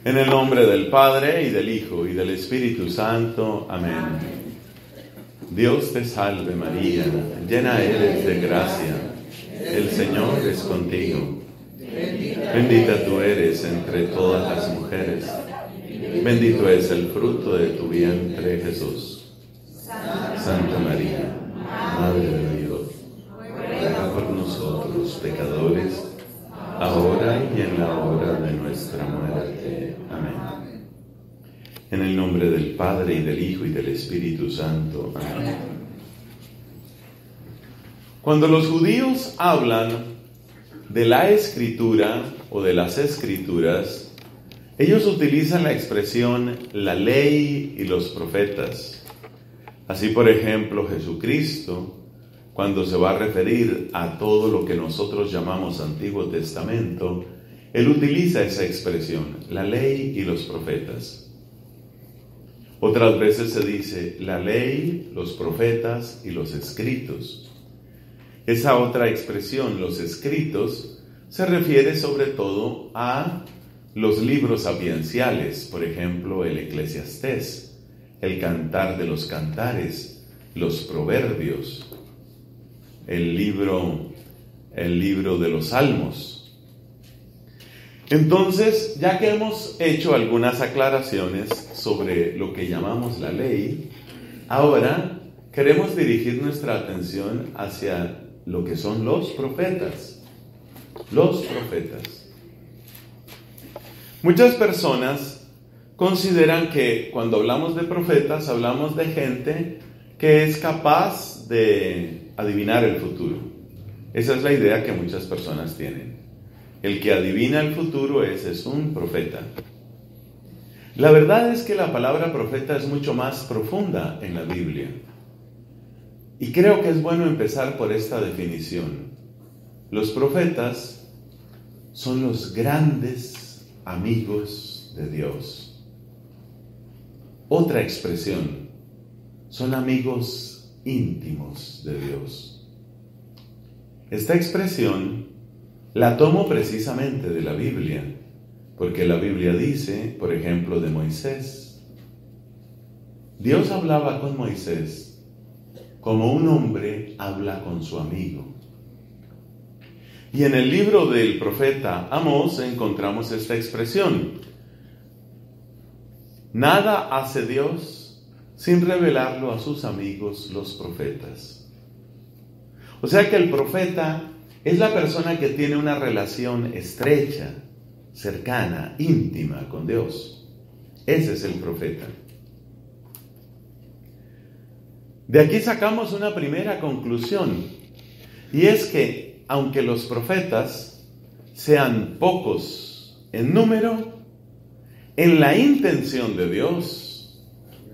En el nombre del Padre, y del Hijo, y del Espíritu Santo. Amén. Dios te salve María, llena eres de gracia, el Señor es contigo. Bendita tú eres entre todas las mujeres, bendito es el fruto de tu vientre Jesús. Santa María, Madre de Dios, ruega por nosotros pecadores, ahora y en la hora de nuestra muerte. Amén. En el nombre del Padre, y del Hijo, y del Espíritu Santo. Amén. Cuando los judíos hablan de la Escritura o de las Escrituras, ellos utilizan la expresión la ley y los profetas. Así, por ejemplo, Jesucristo, cuando se va a referir a todo lo que nosotros llamamos Antiguo Testamento, Él utiliza esa expresión, la ley y los profetas. Otras veces se dice la ley, los profetas y los escritos. Esa otra expresión, los escritos, se refiere sobre todo a los libros sapienciales, por ejemplo, el Eclesiastés, el Cantar de los Cantares, los Proverbios, el libro de los Salmos. Entonces, ya que hemos hecho algunas aclaraciones sobre lo que llamamos la ley, ahora queremos dirigir nuestra atención hacia lo que son los profetas. Los profetas. Muchas personas consideran que cuando hablamos de profetas, hablamos de gente que es capaz de adivinar el futuro. Esa es la idea que muchas personas tienen. El que adivina el futuro es un profeta. La verdad es que la palabra profeta es mucho más profunda en la Biblia. Y creo que es bueno empezar por esta definición. Los profetas son los grandes amigos de Dios. Otra expresión, son amigos íntimos de Dios. Esta expresión la tomo precisamente de la Biblia, porque la Biblia dice, por ejemplo, de Moisés. Dios hablaba con Moisés como un hombre habla con su amigo. Y en el libro del profeta Amós encontramos esta expresión. Nada hace Dios sin revelarlo a sus amigos los profetas. O sea que el profeta es la persona que tiene una relación estrecha, cercana, íntima con Dios. Ese es el profeta. De aquí sacamos una primera conclusión, y es que aunque los profetas sean pocos en número, en la intención de Dios,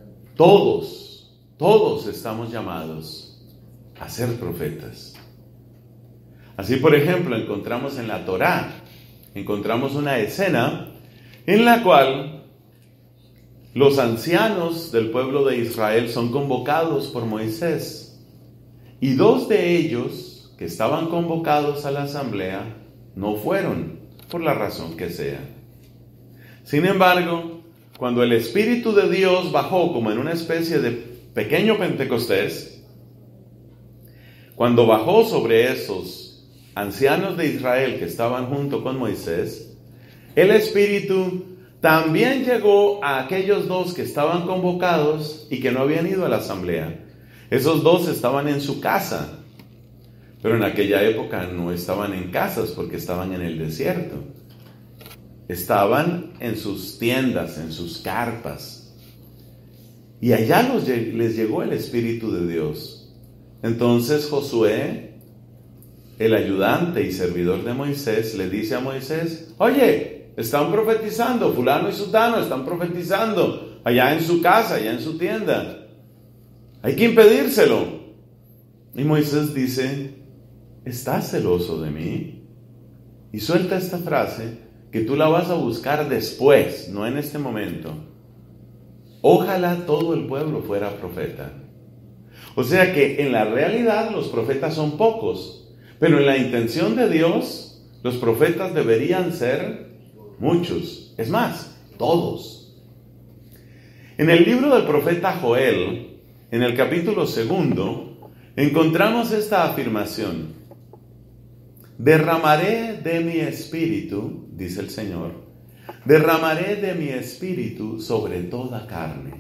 todos estamos llamados a ser profetas. Así, por ejemplo, encontramos en la Torá, encontramos una escena en la cual los ancianos del pueblo de Israel son convocados por Moisés, y dos de ellos que estaban convocados a la asamblea no fueron, por la razón que sea. Sin embargo, cuando el Espíritu de Dios bajó como en una especie de pequeño Pentecostés, cuando bajó sobre esos ancianos de Israel que estaban junto con Moisés, el Espíritu también llegó a aquellos dos que estaban convocados y que no habían ido a la asamblea. Esos dos estaban en su casa, pero en aquella época no estaban en casas porque estaban en el desierto. Estaban en sus tiendas, en sus carpas. Y allá les llegó el Espíritu de Dios. Entonces Josué, el ayudante y servidor de Moisés, le dice a Moisés: oye, están profetizando, fulano y sutano están profetizando allá en su casa, allá en su tienda. Hay que impedírselo. Y Moisés dice: ¿estás celoso de mí? Y suelta esta frase que tú la vas a buscar después, no en este momento. Ojalá todo el pueblo fuera profeta. O sea que en la realidad los profetas son pocos, pero en la intención de Dios, los profetas deberían ser muchos. Es más, todos. En el libro del profeta Joel, en el capítulo 2, encontramos esta afirmación: derramaré de mi espíritu, dice el Señor, derramaré de mi espíritu sobre toda carne.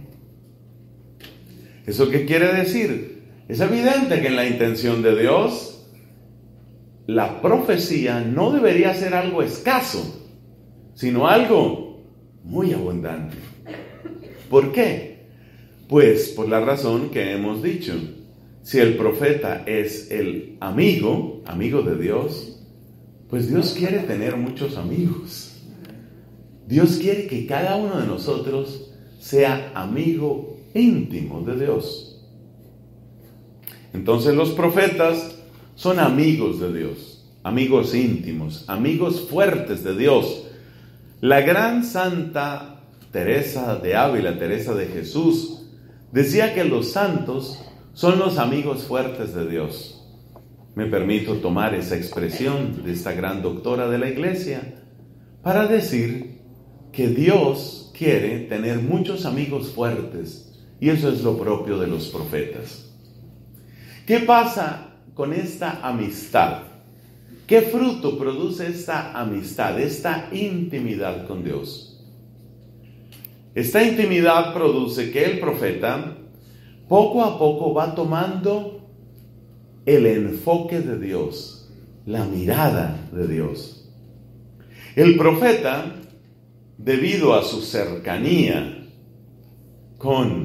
¿Eso qué quiere decir? Es evidente que en la intención de Dios, la profecía no debería ser algo escaso, sino algo muy abundante. ¿Por qué? Pues por la razón que hemos dicho. Si el profeta es el amigo de Dios, pues Dios quiere tener muchos amigos. Dios quiere que cada uno de nosotros sea amigo íntimo de Dios. Entonces los profetas son amigos de Dios, amigos íntimos, amigos fuertes de Dios. La gran santa Teresa de Ávila, Teresa de Jesús, decía que los santos son los amigos fuertes de Dios. Me permito tomar esa expresión de esta gran doctora de la Iglesia para decir que Dios quiere tener muchos amigos fuertes, y eso es lo propio de los profetas. ¿Qué pasa con esta amistad? ¿Qué fruto produce esta amistad, esta intimidad con Dios? Esta intimidad produce que el profeta poco a poco va tomando el enfoque de Dios, la mirada de Dios. El profeta, debido a su cercanía con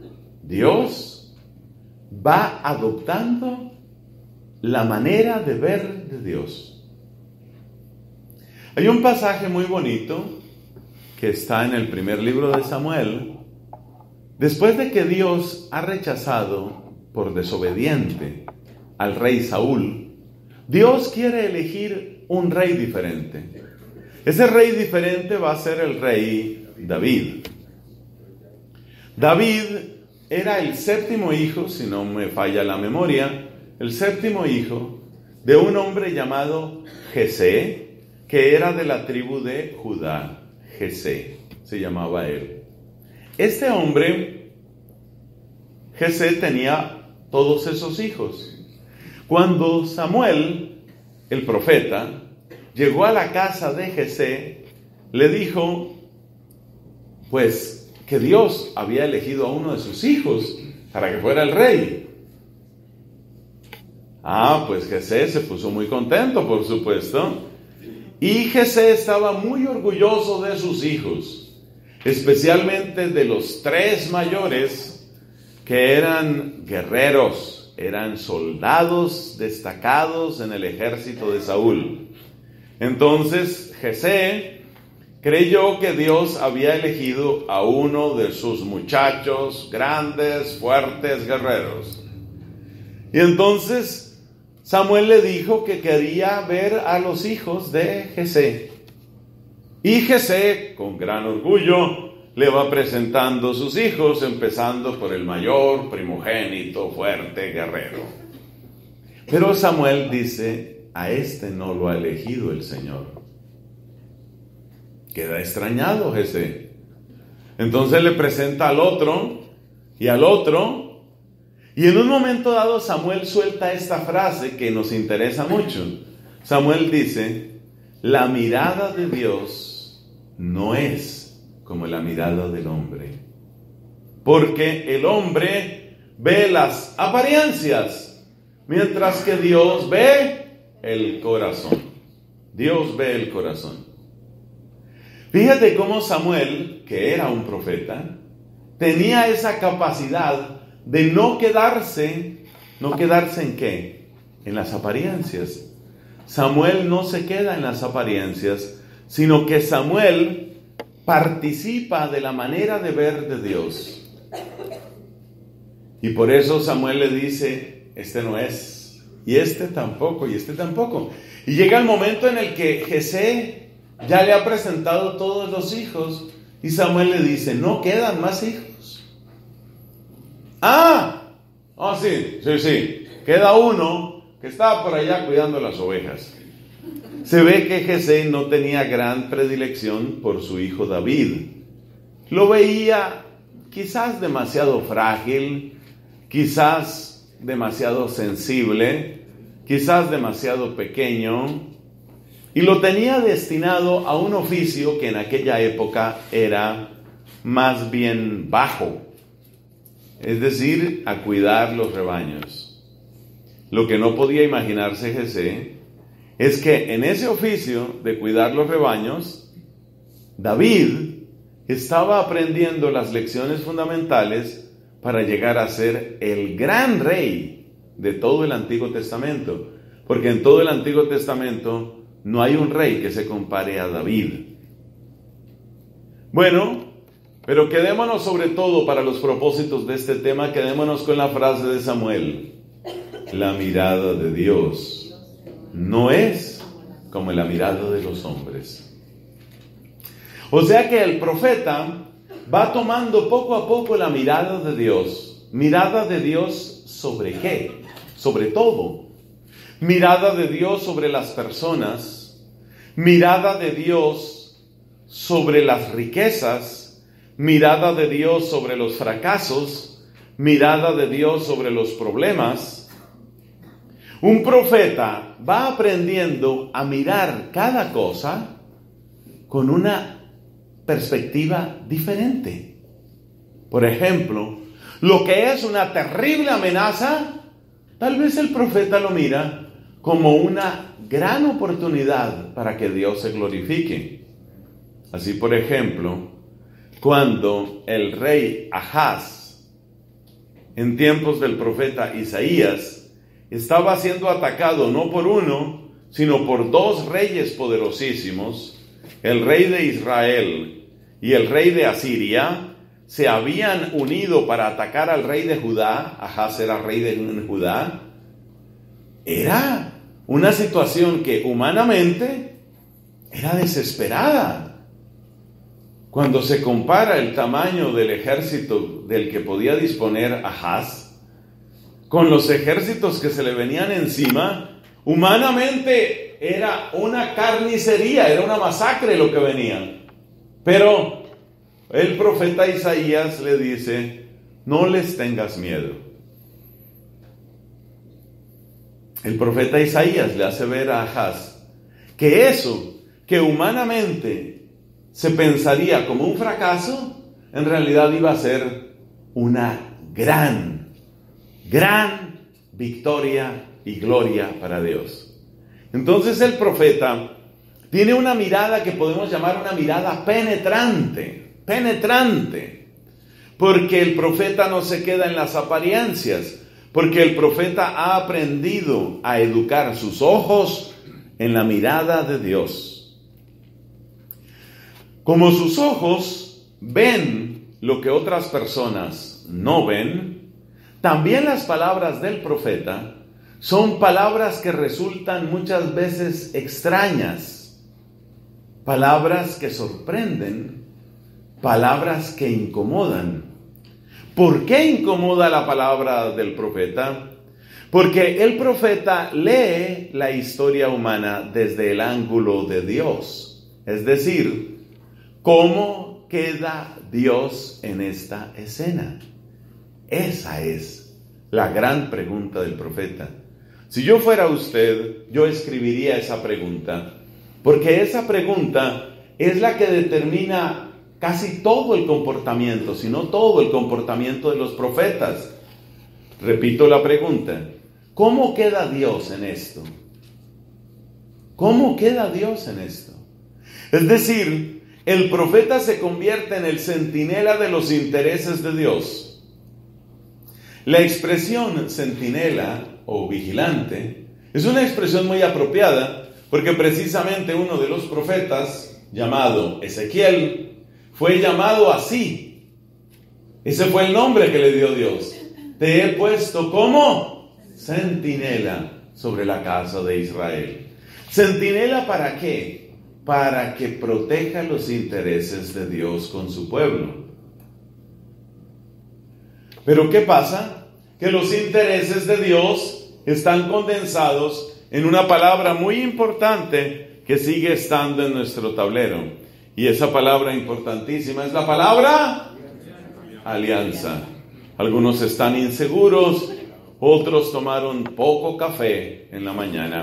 Dios, va adoptando la manera de ver de Dios. Hay un pasaje muy bonito que está en el primer libro de Samuel. Después de que Dios ha rechazado por desobediente al rey Saúl, Dios quiere elegir un rey diferente. Ese rey diferente va a ser el rey David. David era el séptimo hijo, si no me falla la memoria, el séptimo hijo de un hombre llamado Jesé, que era de la tribu de Judá. Jesé se llamaba él. Este hombre, Jesé, tenía todos esos hijos. Cuando Samuel, el profeta, llegó a la casa de Jesé, le dijo, pues, que Dios había elegido a uno de sus hijos para que fuera el rey. Pues Jesé se puso muy contento, por supuesto. Y Jesé estaba muy orgulloso de sus hijos, especialmente de los 3 mayores, que eran guerreros, eran soldados destacados en el ejército de Saúl. Entonces Jesé creyó que Dios había elegido a uno de sus muchachos grandes, fuertes, guerreros. Y entonces Samuel le dijo que quería ver a los hijos de Jesé. Y Jesé, con gran orgullo, le va presentando sus hijos, empezando por el mayor, primogénito, fuerte, guerrero. Pero Samuel dice, a este no lo ha elegido el Señor. Queda extrañado Jesé. Entonces le presenta al otro y al otro. Y en un momento dado Samuel suelta esta frase que nos interesa mucho. Samuel dice, la mirada de Dios no es como la mirada del hombre. Porque el hombre ve las apariencias, mientras que Dios ve el corazón. Dios ve el corazón. Fíjate cómo Samuel, que era un profeta, tenía esa capacidad de no quedarse ¿en qué? En las apariencias. Samuel no se queda en las apariencias, sino que Samuel participa de la manera de ver de Dios. Y por eso Samuel le dice, este no es, y este tampoco, y este tampoco. Y llega el momento en el que Jesé ya le ha presentado todos los hijos, y Samuel le dice, no quedan más hijos. Sí, queda uno que estaba por allá cuidando las ovejas. Se ve que Jesé no tenía gran predilección por su hijo David. lo veía quizás demasiado frágil, quizás demasiado sensible, quizás demasiado pequeño, y lo tenía destinado a un oficio que en aquella época era más bien bajo, es decir, a cuidar los rebaños. Lo que no podía imaginarse Jesé es que en ese oficio de cuidar los rebaños, David estaba aprendiendo las lecciones fundamentales para llegar a ser el gran rey de todo el Antiguo Testamento, porque en todo el Antiguo Testamento no hay un rey que se compare a David. Bueno, pero quedémonos sobre todo para los propósitos de este tema, quedémonos con la frase de Samuel: la mirada de Dios no es como la mirada de los hombres. O sea que el profeta va tomando poco a poco la mirada de Dios. ¿Mirada de Dios sobre qué? Sobre todo. Mirada de Dios sobre las personas. Mirada de Dios sobre las riquezas. Mirada de Dios sobre los fracasos. Mirada de Dios sobre los problemas. Un profeta va aprendiendo a mirar cada cosa con una perspectiva diferente. Por ejemplo, lo que es una terrible amenaza, tal vez el profeta lo mira como una gran oportunidad para que Dios se glorifique. Así, por ejemplo, cuando el rey Ahaz, en tiempos del profeta Isaías, estaba siendo atacado no por uno, sino por dos reyes poderosísimos, el rey de Israel y el rey de Asiria, se habían unido para atacar al rey de Judá. Ahaz era rey de Judá. Era una situación que humanamente era desesperada. Cuando se compara el tamaño del ejército del que podía disponer Ahaz con los ejércitos que se le venían encima, humanamente era una carnicería, era una masacre lo que venía. Pero el profeta Isaías le dice: no les tengas miedo. El profeta Isaías le hace ver a Ahaz que eso que humanamente se pensaría como un fracaso, en realidad iba a ser una gran victoria y gloria para Dios. Entonces el profeta tiene una mirada que podemos llamar una mirada penetrante, porque el profeta no se queda en las apariencias, porque el profeta ha aprendido a educar sus ojos en la mirada de Dios. Como sus ojos ven lo que otras personas no ven, también las palabras del profeta son palabras que resultan muchas veces extrañas, palabras que sorprenden, palabras que incomodan. ¿Por qué incomoda la palabra del profeta? Porque el profeta lee la historia humana desde el ángulo de Dios. Es decir, ¿cómo queda Dios en esta escena? Esa es la gran pregunta del profeta. Si yo fuera usted, yo escribiría esa pregunta, porque esa pregunta es la que determina casi todo el comportamiento, si no todo el comportamiento de los profetas. Repito la pregunta: ¿cómo queda Dios en esto? ¿Cómo queda Dios en esto? Es decir, el profeta se convierte en el centinela de los intereses de Dios. La expresión centinela o vigilante es una expresión muy apropiada, porque precisamente uno de los profetas, llamado Ezequiel, fue llamado así. Ese fue el nombre que le dio Dios. Te he puesto como centinela sobre la casa de Israel. ¿Centinela para qué? Para que proteja los intereses de Dios con su pueblo. Pero ¿qué pasa? Que los intereses de Dios están condensados en una palabra muy importante que sigue estando en nuestro tablero. Y esa palabra importantísima es la palabra alianza. Algunos están inseguros, otros tomaron poco café en la mañana.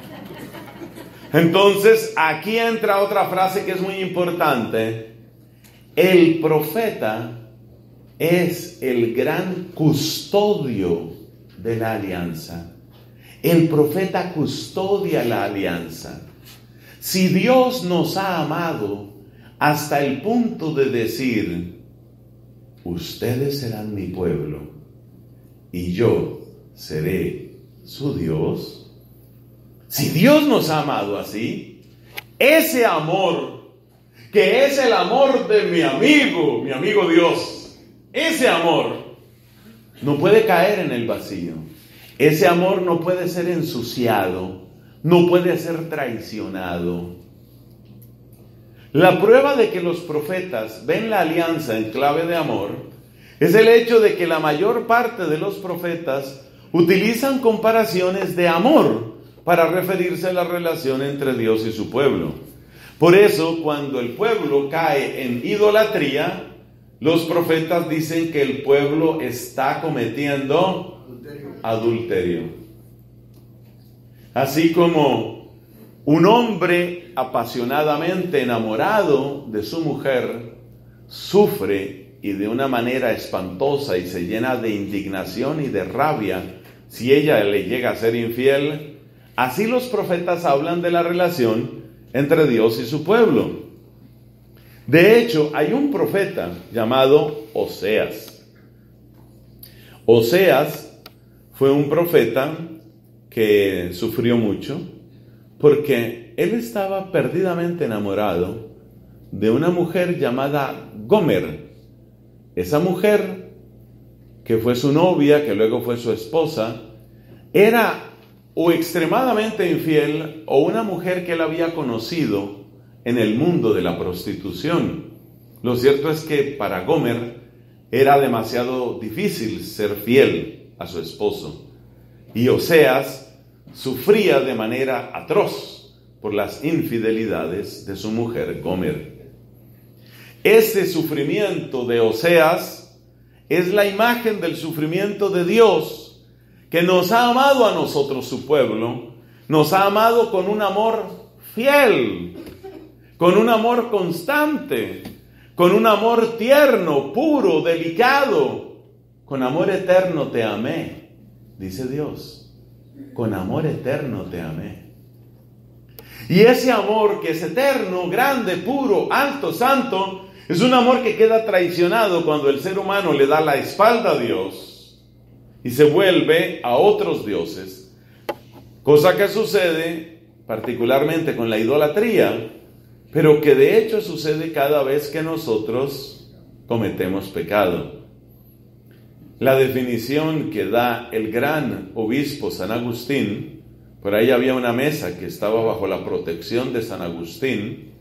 Entonces, aquí entra otra frase que es muy importante. El profeta es el gran custodio de la alianza. El profeta custodia la alianza. Si Dios nos ha amado hasta el punto de decir, ustedes serán mi pueblo y yo seré su Dios. Si Dios nos ha amado así, ese amor, que es el amor de mi amigo Dios, ese amor no puede caer en el vacío. Ese amor no puede ser ensuciado, no puede ser traicionado. La prueba de que los profetas ven la alianza en clave de amor es el hecho de que la mayor parte de los profetas utilizan comparaciones de amor para referirse a la relación entre Dios y su pueblo. Por eso, cuando el pueblo cae en idolatría, los profetas dicen que el pueblo está cometiendo adulterio. Así como un hombre apasionadamente enamorado de su mujer sufre y de una manera espantosa y se llena de indignación y de rabia si ella le llega a ser infiel, así los profetas hablan de la relación entre Dios y su pueblo. De hecho, hay un profeta llamado Oseas. Oseas fue un profeta que sufrió mucho porque él estaba perdidamente enamorado de una mujer llamada Gomer. Esa mujer, que fue su novia, que luego fue su esposa, era o extremadamente infiel o una mujer que él había conocido en el mundo de la prostitución. Lo cierto es que para Gomer era demasiado difícil ser fiel a su esposo. Y Oseas sufría de manera atroz por las infidelidades de su mujer Gomer. Ese sufrimiento de Oseas es la imagen del sufrimiento de Dios, que nos ha amado a nosotros, su pueblo, nos ha amado con un amor fiel, con un amor constante, con un amor tierno, puro, delicado. Con amor eterno te amé, dice Dios. Con amor eterno te amé. Y ese amor que es eterno, grande, puro, alto, santo, es un amor que queda traicionado cuando el ser humano le da la espalda a Dios y se vuelve a otros dioses. Cosa que sucede particularmente con la idolatría, pero que de hecho sucede cada vez que nosotros cometemos pecado. La definición que da el gran obispo San Agustín, por ahí había una mesa que estaba bajo la protección de San Agustín.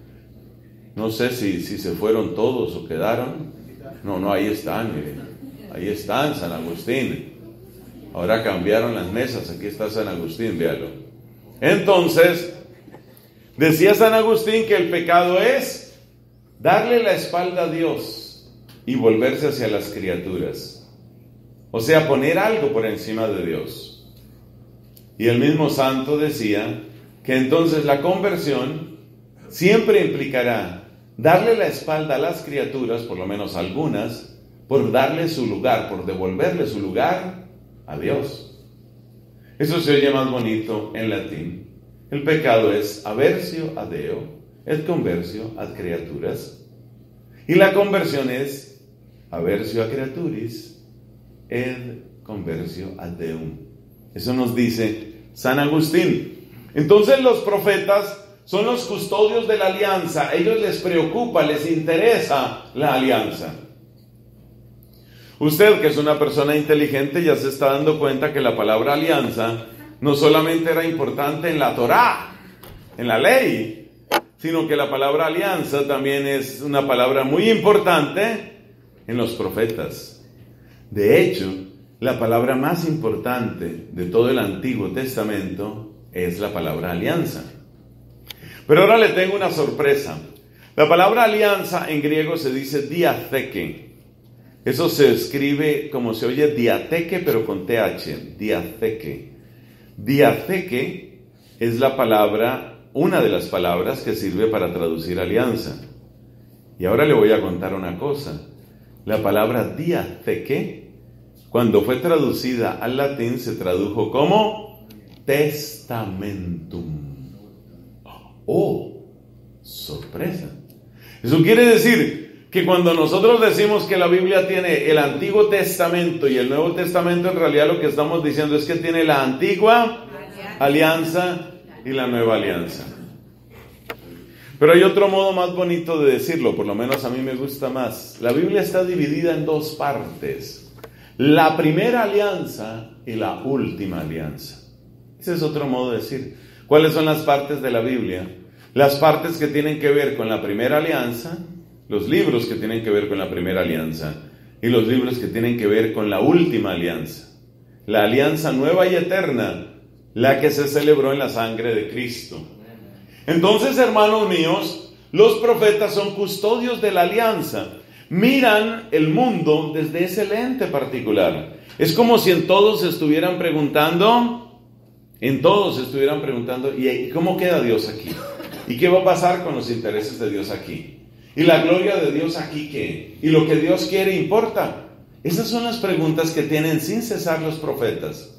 No sé si se fueron todos o quedaron. No, ahí están, miren. Ahí están, San Agustín. Ahora cambiaron las mesas, aquí está San Agustín, véalo. Entonces, decía San Agustín que el pecado es darle la espalda a Dios y volverse hacia las criaturas. O sea, poner algo por encima de Dios. Y el mismo santo decía que entonces la conversión siempre implicará darle la espalda a las criaturas, por lo menos algunas, por darle su lugar, por devolverle su lugar a Dios. Eso se oye más bonito en latín. El pecado es aversio a Deo, et conversio ad creaturas. Y la conversión es aversio a creaturis, et conversio ad Deum. Eso nos dice San Agustín. Entonces los profetas son los custodios de la alianza. A ellos les preocupa, les interesa la alianza. Usted, que es una persona inteligente, ya se está dando cuenta que la palabra alianza no solamente era importante en la Torá, en la ley, sino que la palabra alianza también es una palabra muy importante en los profetas. De hecho, la palabra más importante de todo el Antiguo Testamento es la palabra alianza. Pero ahora le tengo una sorpresa. La palabra alianza en griego se dice diatheke. Eso se escribe como se oye diateque, pero con TH, diatheke. Diatheke es la palabra, una de las palabras que sirve para traducir alianza. Y ahora le voy a contar una cosa. La palabra diatheke, cuando fue traducida al latín, se tradujo como testamentum. ¡Oh! ¡Sorpresa! Eso quiere decir que cuando nosotros decimos que la Biblia tiene el Antiguo Testamento y el Nuevo Testamento, en realidad lo que estamos diciendo es que tiene la Antigua Alianza y la Nueva Alianza. Pero hay otro modo más bonito de decirlo, por lo menos a mí me gusta más. La Biblia está dividida en dos partes: la primera alianza y la última alianza. Ese es otro modo de decir. ¿Cuáles son las partes de la Biblia? Las partes que tienen que ver con la primera alianza, los libros que tienen que ver con la primera alianza, y los libros que tienen que ver con la última alianza. La alianza nueva y eterna, la que se celebró en la sangre de Cristo. Entonces, hermanos míos, los profetas son custodios de la alianza. Miran el mundo desde ese lente particular. Es como si en todos estuvieran preguntando, ¿y cómo queda Dios aquí? ¿Y qué va a pasar con los intereses de Dios aquí? ¿Y la gloria de Dios aquí qué? ¿Y lo que Dios quiere importa? Esas son las preguntas que tienen sin cesar los profetas.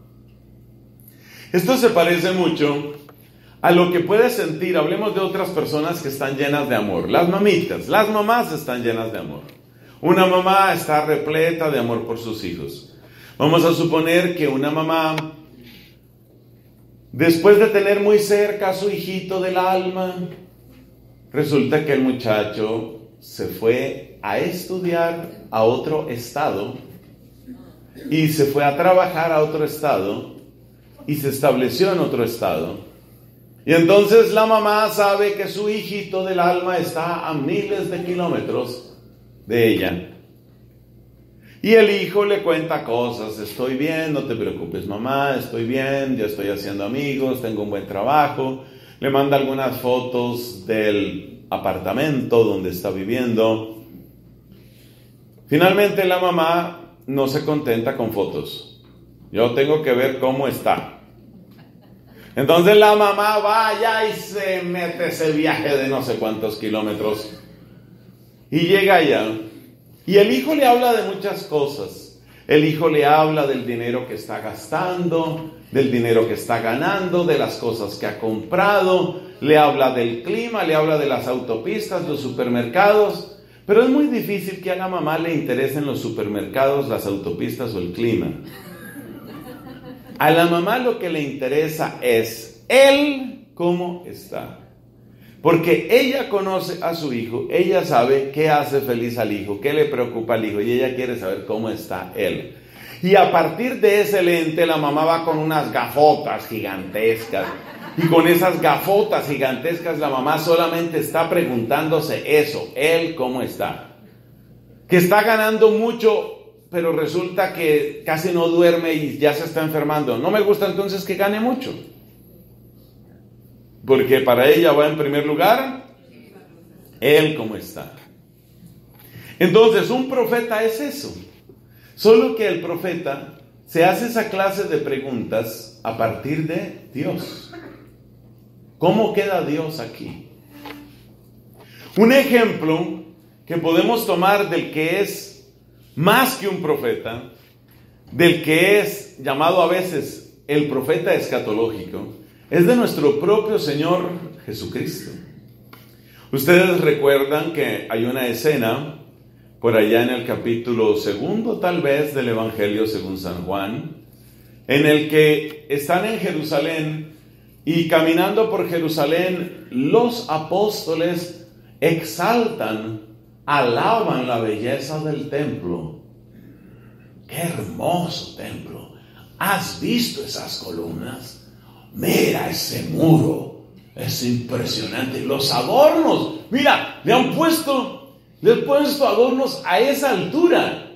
Esto se parece mucho a lo que puedes sentir. Hablemos de otras personas que están llenas de amor. Las mamitas, las mamás están llenas de amor. Una mamá está repleta de amor por sus hijos. Vamos a suponer que una mamá, después de tener muy cerca a su hijito del alma, resulta que el muchacho se fue a estudiar a otro estado y se fue a trabajar a otro estado y se estableció en otro estado. Y entonces la mamá sabe que su hijito del alma está a miles de kilómetros de ella. Y el hijo le cuenta cosas: estoy bien, no te preocupes mamá, estoy bien, ya estoy haciendo amigos, tengo un buen trabajo. Le manda algunas fotos del apartamento donde está viviendo. Finalmente la mamá no se contenta con fotos. Yo tengo que ver cómo está. Entonces la mamá va allá y se mete ese viaje de no sé cuántos kilómetros. Y llega allá. Y el hijo le habla de muchas cosas. El hijo le habla del dinero que está gastando, del dinero que está ganando, de las cosas que ha comprado. Le habla del clima, le habla de las autopistas, los supermercados. Pero es muy difícil que a la mamá le interesen los supermercados, las autopistas o el clima. A la mamá lo que le interesa es él cómo está. Porque ella conoce a su hijo, ella sabe qué hace feliz al hijo, qué le preocupa al hijo, y ella quiere saber cómo está él. Y a partir de ese lente, la mamá va con unas gafotas gigantescas. Y con esas gafotas gigantescas, la mamá solamente está preguntándose eso: él cómo está. Que está ganando mucho, pero resulta que casi no duerme y ya se está enfermando. No me gusta entonces que gane mucho, porque para ella va en primer lugar él cómo está. Entonces un profeta es eso, solo que el profeta se hace esa clase de preguntas a partir de Dios. ¿Cómo queda Dios aquí? Un ejemplo que podemos tomar del que es más que un profeta, del que es llamado a veces el profeta escatológico, es de nuestro propio Señor Jesucristo. Ustedes recuerdan que hay una escena por allá en el capítulo 2, tal vez, del Evangelio según San Juan, en el que están en Jerusalén y caminando por Jerusalén, los apóstoles exaltan, alaban la belleza del templo. ¡Qué hermoso templo! ¿Has visto esas columnas? Mira ese muro, es impresionante. Los adornos, mira, le han puesto adornos a esa altura.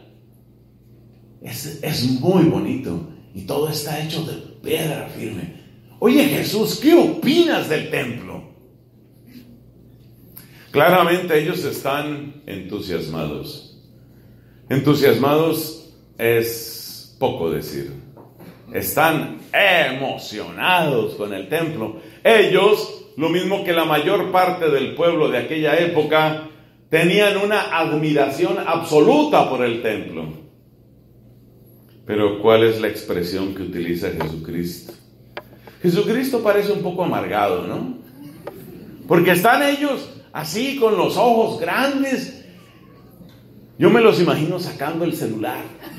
Es muy bonito y todo está hecho de piedra firme. Oye Jesús, ¿qué opinas del templo? Claramente ellos están entusiasmados. Entusiasmados es poco decir. Están emocionados con el templo. Ellos, lo mismo que la mayor parte del pueblo de aquella época, tenían una admiración absoluta por el templo. Pero ¿cuál es la expresión que utiliza Jesucristo? Jesucristo parece un poco amargado, ¿no? Porque están ellos así con los ojos grandes. Yo me los imagino sacando el celular.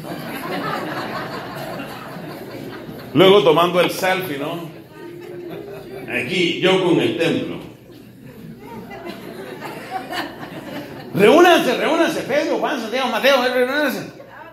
Luego tomando el selfie, ¿no? Aquí, yo con el templo. Reúnanse, Pedro, Juan, Santiago, Mateo, reúnanse.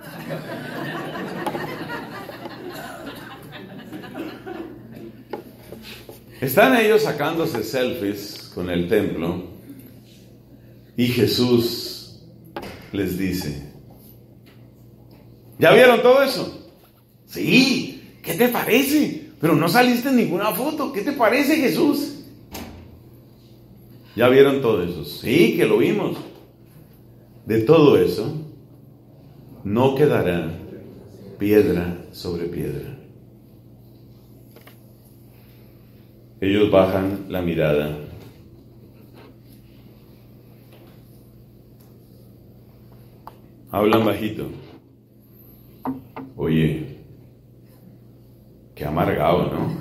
Están ellos sacándose selfies con el templo y Jesús les dice: ¿ya vieron todo eso? Sí. ¿Qué te parece? Pero no saliste en ninguna foto. ¿Qué te parece, Jesús? ¿Ya vieron todo eso? Sí, que lo vimos. De todo eso no quedará piedra sobre piedra. Ellos bajan la mirada. Hablan bajito. Oye, qué amargado, ¿no?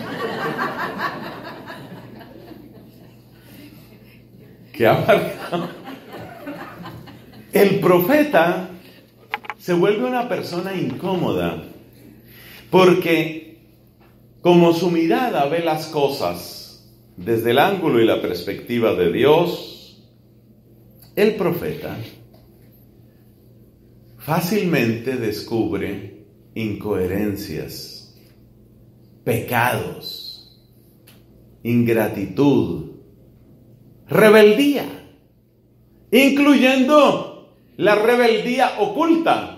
Qué amargado. El profeta se vuelve una persona incómoda porque como su mirada ve las cosas desde el ángulo y la perspectiva de Dios, el profeta fácilmente descubre incoherencias, pecados, ingratitud, rebeldía, incluyendo la rebeldía oculta.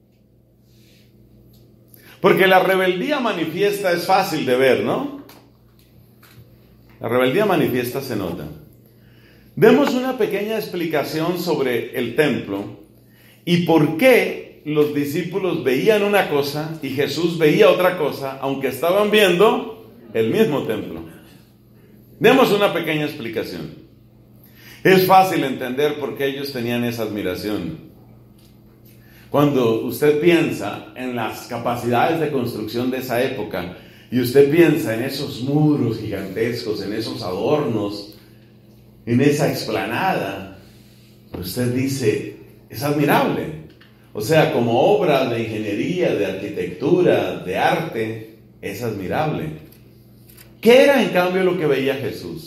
Porque la rebeldía manifiesta es fácil de ver, ¿no? La rebeldía manifiesta se nota. Demos una pequeña explicación sobre el templo y por qué los discípulos veían una cosa y Jesús veía otra cosa, aunque estaban viendo el mismo templo. Demos una pequeña explicación. Es fácil entender por qué ellos tenían esa admiración. Cuando usted piensa en las capacidades de construcción de esa época y usted piensa en esos muros gigantescos, en esos adornos, en esa explanada, usted dice, es admirable. O sea, como obra de ingeniería, de arquitectura, de arte, es admirable. ¿Qué era en cambio lo que veía Jesús?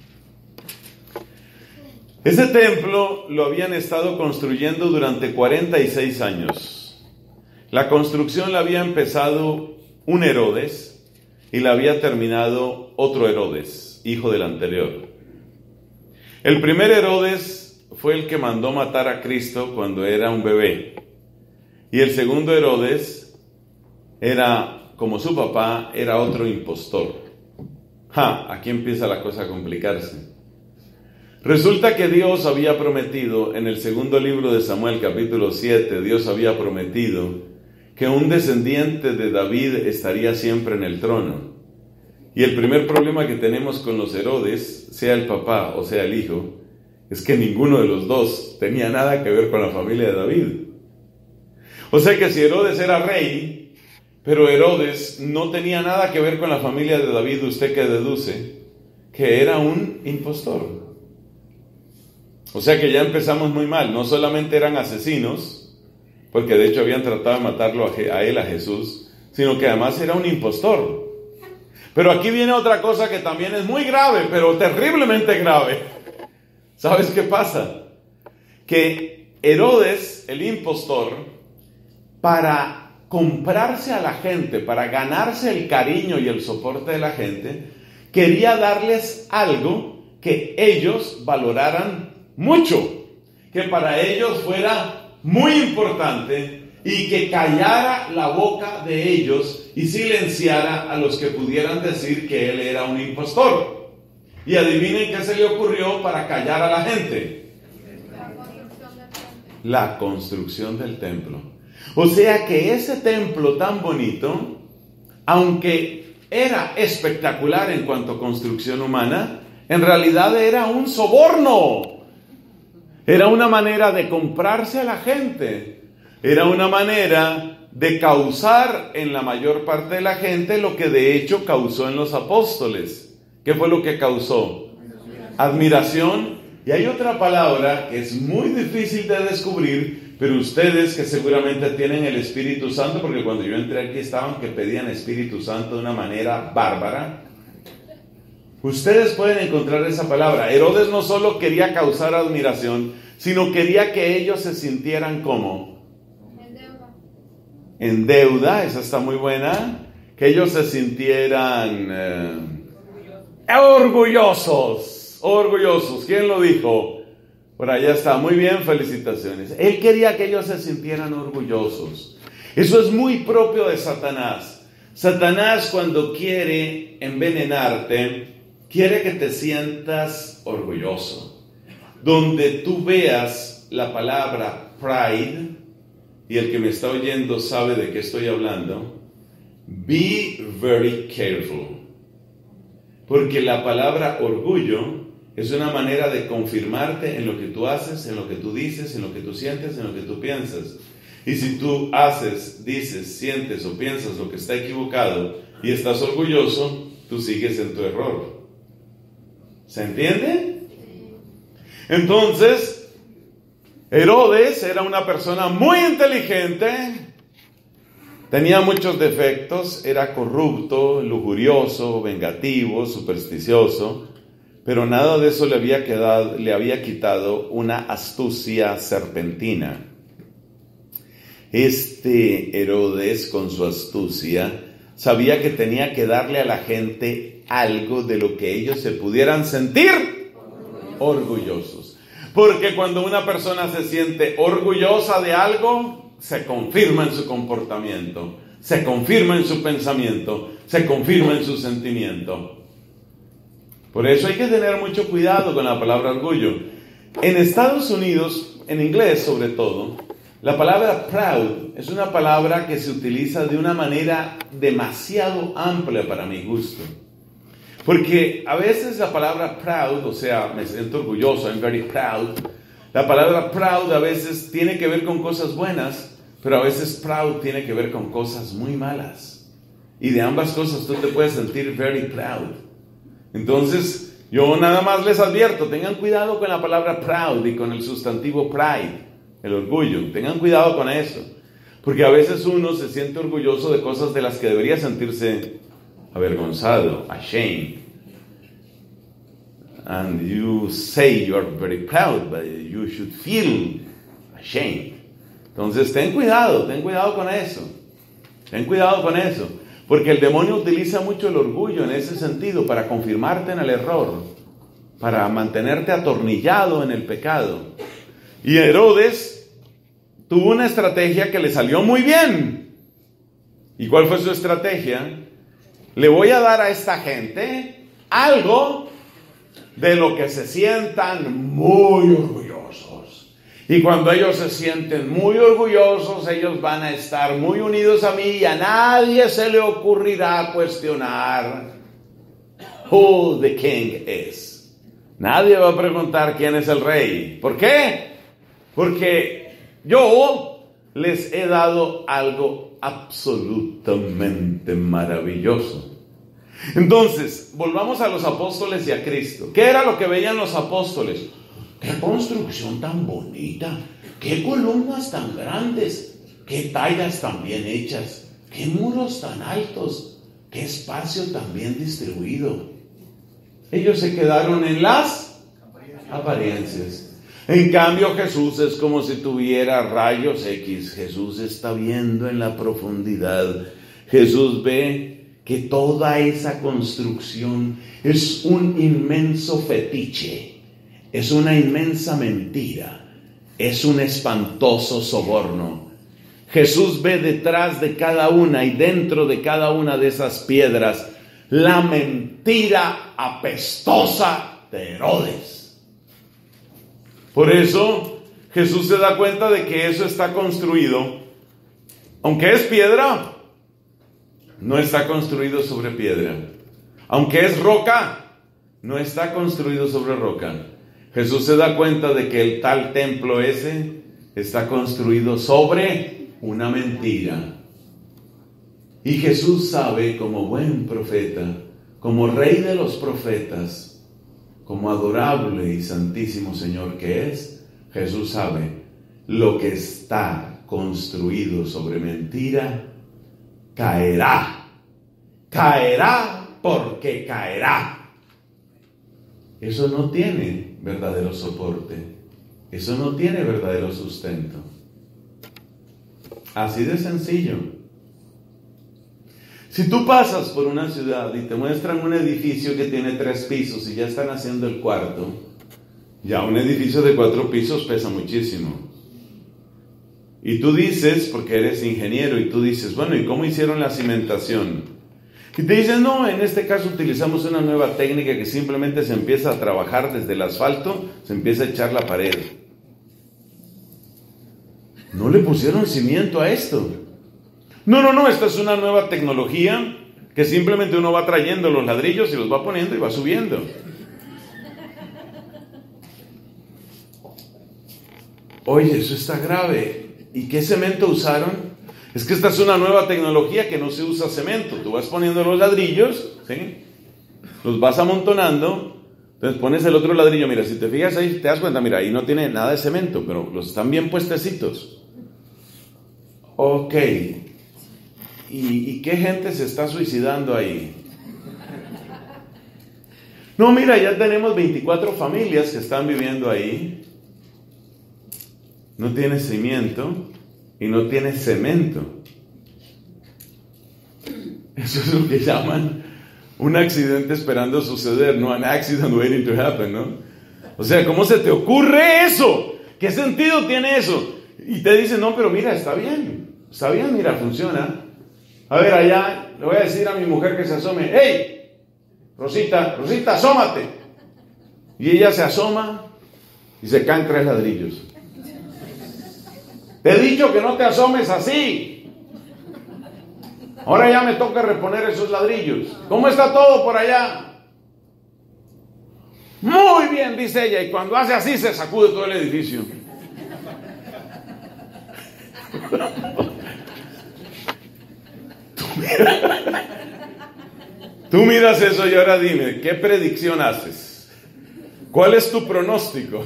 Ese templo lo habían estado construyendo durante 46 años. La construcción la había empezado un Herodes y la había terminado otro Herodes, hijo del anterior. El primer Herodes fue el que mandó matar a Cristo cuando era un bebé. Y el segundo Herodes era, como su papá, era otro impostor. Aquí empieza la cosa a complicarse. Resulta que Dios había prometido, en el segundo libro de Samuel, capítulo 7, Dios había prometido que un descendiente de David estaría siempre en el trono. Y el primer problema que tenemos con los Herodes, sea el papá o sea el hijo, es que ninguno de los dos tenía nada que ver con la familia de David. O sea que si Herodes era rey, pero Herodes no tenía nada que ver con la familia de David, ¿usted qué deduce? Que era un impostor. O sea que ya empezamos muy mal. No solamente eran asesinos, porque de hecho habían tratado de matarlo a él, a Jesús, sino que además era un impostor. Pero aquí viene otra cosa que también es muy grave, pero terriblemente grave. ¿Sabes qué pasa? Que Herodes, el impostor, para comprarse a la gente, para ganarse el cariño y el soporte de la gente, quería darles algo que ellos valoraran mucho, que para ellos fuera muy importante y que callara la boca de ellos y silenciara a los que pudieran decir que él era un impostor. Y adivinen qué se le ocurrió para callar a la gente. La construcción del templo. O sea que ese templo tan bonito, aunque era espectacular en cuanto a construcción humana, en realidad era un soborno. Era una manera de comprarse a la gente. Era una manera de causar en la mayor parte de la gente lo que de hecho causó en los apóstoles. ¿Qué fue lo que causó? Admiración. Y hay otra palabra que es muy difícil de descubrir, pero ustedes que seguramente tienen el Espíritu Santo, porque cuando yo entré aquí estaban que pedían Espíritu Santo de una manera bárbara. Ustedes pueden encontrar esa palabra. Herodes no solo quería causar admiración, sino quería que ellos se sintieran como en deuda, esa está muy buena, que ellos se sintieran orgullosos. ¿Quién lo dijo? Por allá está, muy bien, felicitaciones. Él quería que ellos se sintieran orgullosos. Eso es muy propio de Satanás. Satanás, cuando quiere envenenarte, quiere que te sientas orgulloso. Donde tú veas la palabra pride, y el que me está oyendo sabe de qué estoy hablando, be very careful. Porque la palabra orgullo es una manera de confirmarte en lo que tú haces, en lo que tú dices, en lo que tú sientes, en lo que tú piensas. Y si tú haces, dices, sientes o piensas lo que está equivocado y estás orgulloso, tú sigues en tu error. ¿Se entiende? Entonces, Herodes era una persona muy inteligente, tenía muchos defectos, era corrupto, lujurioso, vengativo, supersticioso, pero nada de eso le había quitado una astucia serpentina. Este Herodes, con su astucia, sabía que tenía que darle a la gente algo de lo que ellos se pudieran sentir orgullosos. Porque cuando una persona se siente orgullosa de algo, se confirma en su comportamiento, se confirma en su pensamiento, se confirma en su sentimiento. Por eso hay que tener mucho cuidado con la palabra orgullo. En Estados Unidos, en inglés sobre todo, la palabra proud es una palabra que se utiliza de una manera demasiado amplia para mi gusto. Porque a veces la palabra proud, o sea, me siento orgulloso, I'm very proud. La palabra proud a veces tiene que ver con cosas buenas, pero a veces proud tiene que ver con cosas muy malas. Y de ambas cosas tú te puedes sentir very proud. Entonces, yo nada más les advierto, tengan cuidado con la palabra proud y con el sustantivo pride, el orgullo. Tengan cuidado con eso. Porque a veces uno se siente orgulloso de cosas de las que debería sentirse avergonzado, ashamed. And you say you are very proud, but you should feel ashamed. Entonces ten cuidado con eso. Ten cuidado con eso. Porque el demonio utiliza mucho el orgullo en ese sentido para confirmarte en el error, para mantenerte atornillado en el pecado. Y Herodes tuvo una estrategia que le salió muy bien. ¿Y cuál fue su estrategia? Le voy a dar a esta gente algo de lo que se sientan muy orgullosos. Y cuando ellos se sienten muy orgullosos, ellos van a estar muy unidos a mí y a nadie se le ocurrirá cuestionar who the king is. Nadie va a preguntar quién es el rey. ¿Por qué? Porque yo les he dado algo absolutamente maravilloso. Entonces, volvamos a los apóstoles y a Cristo. ¿Qué era lo que veían los apóstoles? ¡Qué construcción tan bonita! ¡Qué columnas tan grandes! ¡Qué tallas tan bien hechas! ¡Qué muros tan altos! ¡Qué espacio tan bien distribuido! Ellos se quedaron en las apariencias. En cambio, Jesús es como si tuviera rayos X. Jesús está viendo en la profundidad. Jesús ve que toda esa construcción es un inmenso fetiche, es una inmensa mentira, es un espantoso soborno. Jesús ve detrás de cada una y dentro de cada una de esas piedras la mentira apestosa de Herodes. Por eso Jesús se da cuenta de que eso está construido, aunque es piedra, no está construido sobre piedra. Aunque es roca, no está construido sobre roca. Jesús se da cuenta de que el tal templo ese está construido sobre una mentira. Y Jesús sabe, como buen profeta, como rey de los profetas, como adorable y santísimo Señor que es, Jesús sabe, lo que está construido sobre mentira, caerá. Caerá porque caerá. Eso no tiene verdadero soporte. Eso no tiene verdadero sustento. Así de sencillo. Si tú pasas por una ciudad y te muestran un edificio que tiene 3 pisos y ya están haciendo el cuarto, ya un edificio de 4 pisos pesa muchísimo. Y tú dices, porque eres ingeniero, y tú dices, bueno, ¿y cómo hicieron la cimentación? Y te dicen, no, en este caso utilizamos una nueva técnica que simplemente se empieza a trabajar desde el asfalto, se empieza a echar la pared. No le pusieron cimiento a esto. No, esta es una nueva tecnología que simplemente uno va trayendo los ladrillos y los va poniendo y va subiendo. Oye, eso está grave. ¿Y qué cemento usaron? Es que esta es una nueva tecnología que no se usa cemento. Tú vas poniendo los ladrillos, ¿sí? Los vas amontonando, entonces pones el otro ladrillo. Mira, si te fijas ahí, te das cuenta, mira, ahí no tiene nada de cemento, pero los están bien puestecitos. Ok. ¿Y qué gente se está suicidando ahí? No, mira, ya tenemos 24 familias que están viviendo ahí. No tiene cimiento y no tiene cemento. Eso es lo que llaman un accidente esperando suceder, no an accident waiting to happen, ¿no? O sea, ¿cómo se te ocurre eso? ¿Qué sentido tiene eso? Y te dicen, no, pero mira, está bien, mira, funciona. A ver, allá le voy a decir a mi mujer que se asome. ¡Hey! Rosita, asómate. Y ella se asoma y se caen 3 ladrillos. Te he dicho que no te asomes así. Ahora ya me toca reponer esos ladrillos. ¿Cómo está todo por allá? Muy bien, dice ella. Y cuando hace así se sacude todo el edificio. Tú miras eso y ahora dime, ¿qué predicción haces? ¿Cuál es tu pronóstico?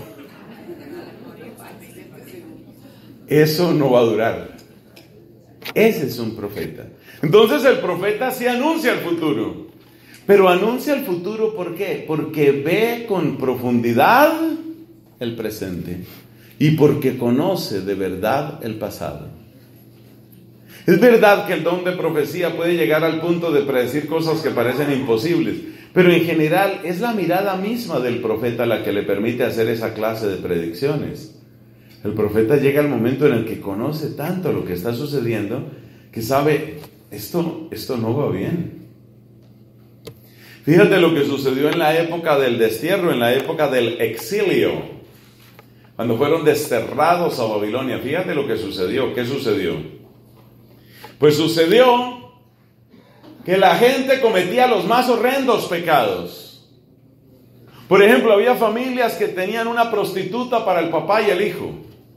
Eso no va a durar. Ese es un profeta. Entonces el profeta sí anuncia el futuro. Pero anuncia el futuro, ¿por qué? Porque ve con profundidad el presente y porque conoce de verdad el pasado. Es verdad que el don de profecía puede llegar al punto de predecir cosas que parecen imposibles, pero en general es la mirada misma del profeta la que le permite hacer esa clase de predicciones. El profeta llega al momento en el que conoce tanto lo que está sucediendo que sabe, esto no va bien. Fíjate lo que sucedió en la época del destierro, en la época del exilio, cuando fueron desterrados a Babilonia. Fíjate lo que sucedió. ¿Qué sucedió? Pues sucedió que la gente cometía los más horrendos pecados. Por ejemplo, había familias que tenían una prostituta para el papá y el hijo.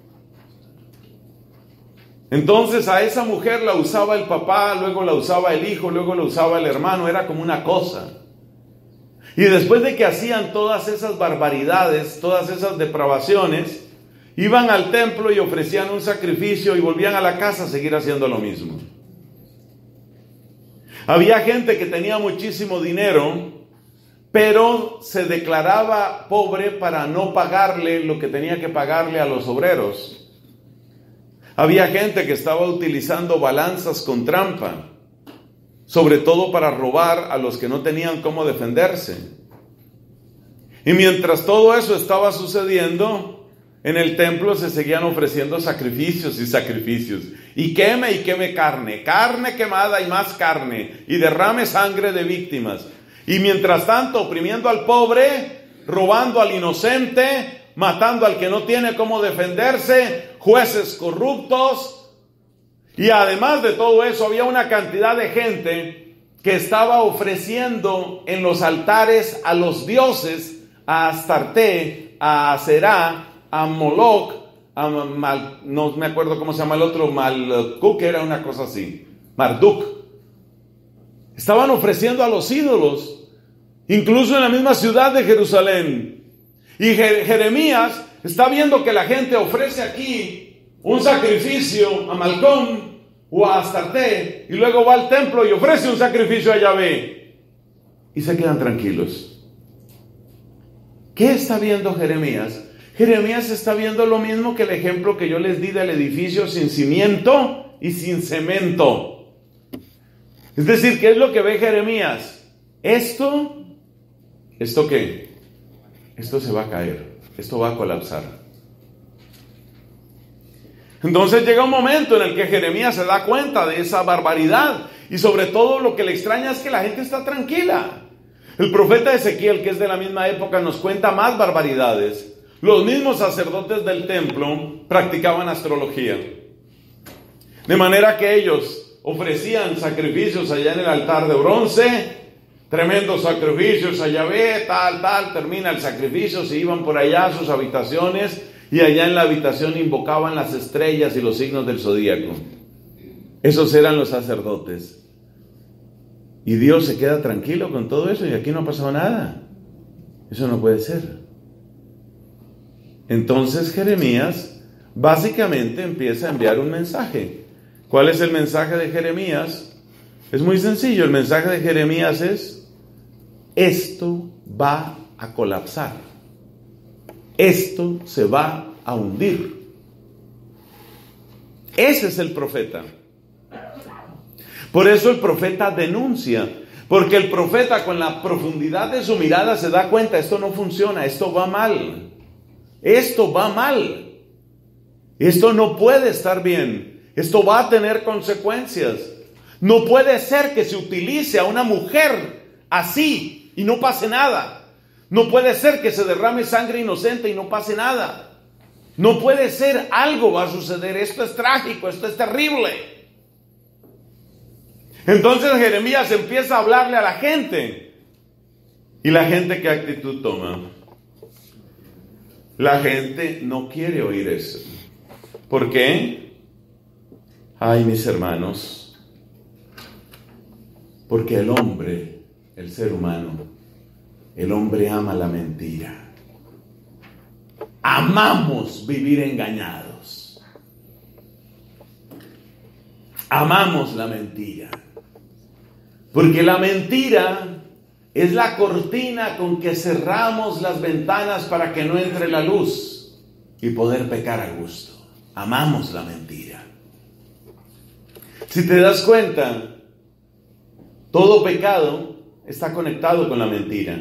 Entonces a esa mujer la usaba el papá, luego la usaba el hijo, luego la usaba el hermano, era como una cosa. Y después de que hacían todas esas barbaridades, todas esas depravaciones, iban al templo y ofrecían un sacrificio y volvían a la casa a seguir haciendo lo mismo. Había gente que tenía muchísimo dinero, pero se declaraba pobre para no pagarle lo que tenía que pagarle a los obreros. Había gente que estaba utilizando balanzas con trampa, sobre todo para robar a los que no tenían cómo defenderse. Y mientras todo eso estaba sucediendo, en el templo se seguían ofreciendo sacrificios y sacrificios. Y queme carne, carne quemada y más carne, y derrame sangre de víctimas. Y mientras tanto, oprimiendo al pobre, robando al inocente, matando al que no tiene cómo defenderse, jueces corruptos. Y además de todo eso, había una cantidad de gente que estaba ofreciendo en los altares a los dioses, a Astarte, a Aserá, a Moloch, no me acuerdo cómo se llama el otro, Malkuk, era una cosa así, Marduk. Estaban ofreciendo a los ídolos, incluso en la misma ciudad de Jerusalén. Y Jeremías está viendo que la gente ofrece aquí un sacrificio a Malcón o a Astarte, y luego va al templo y ofrece un sacrificio a Yahvé, y se quedan tranquilos. ¿Qué está viendo Jeremías? Jeremías está viendo lo mismo que el ejemplo que yo les di del edificio sin cimiento y sin cemento. Es decir, ¿qué es lo que ve Jeremías? ¿Esto qué? Esto se va a caer, esto va a colapsar. Entonces llega un momento en el que Jeremías se da cuenta de esa barbaridad, y sobre todo lo que le extraña es que la gente está tranquila. El profeta Ezequiel, que es de la misma época, nos cuenta más barbaridades. Los mismos sacerdotes del templo practicaban astrología, de manera que ellos ofrecían sacrificios allá en el altar de bronce, tremendos sacrificios a Yahvé, tal, termina el sacrificio, se iban por allá a sus habitaciones, y allá en la habitación invocaban las estrellas y los signos del zodíaco. Esos eran los sacerdotes. Y Dios se queda tranquilo con todo eso, y aquí no ha pasado nada. Eso no puede ser. Entonces Jeremías básicamente empieza a enviar un mensaje. ¿Cuál es el mensaje de Jeremías? Es muy sencillo. El mensaje de Jeremías es: esto va a colapsar. Esto se va a hundir. Ese es el profeta. Por eso el profeta denuncia, porque el profeta, con la profundidad de su mirada, se da cuenta: esto no funciona, esto va mal. Esto va mal. Esto no puede estar bien. Esto va a tener consecuencias. No puede ser que se utilice a una mujer así y no pase nada. No puede ser que se derrame sangre inocente y no pase nada. No puede ser, algo va a suceder. Esto es trágico, esto es terrible. Entonces Jeremías empieza a hablarle a la gente. ¿Y la gente qué actitud toma? La gente no quiere oír eso. ¿Por qué? Ay, mis hermanos, porque el hombre, el ser humano, el hombre ama la mentira. Amamos vivir engañados. Amamos la mentira. Porque la mentira es la cortina con que cerramos las ventanas para que no entre la luz y poder pecar a gusto. Amamos la mentira. Si te das cuenta, todo pecado está conectado con la mentira.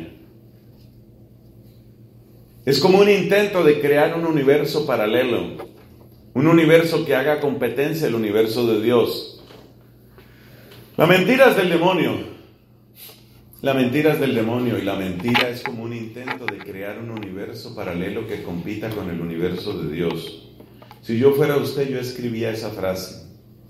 Es como un intento de crear un universo paralelo, un universo que haga competencia al universo de Dios. La mentira es del demonio. La mentira es del demonio, y la mentira es como un intento de crear un universo paralelo que compita con el universo de Dios. Si yo fuera usted, yo escribía esa frase.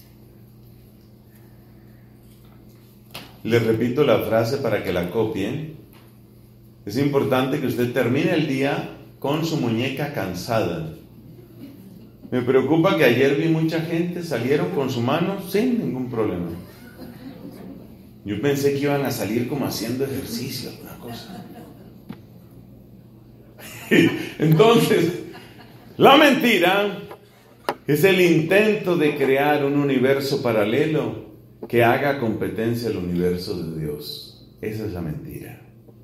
Le repito la frase para que la copien. Es importante que usted termine el día con su muñeca cansada. Me preocupa que ayer vi mucha gente, salieron con su mano sin ningún problema. Yo pensé que iban a salir como haciendo ejercicio, alguna cosa. Entonces, la mentira es el intento de crear un universo paralelo que haga competencia al universo de Dios. Esa es la mentira.